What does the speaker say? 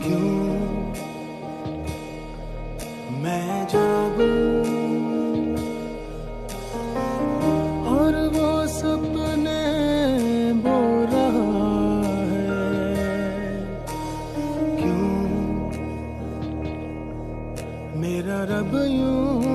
क्यों मैं जागूं और वो सपने बो रहा है। क्यों मेरा रब यूं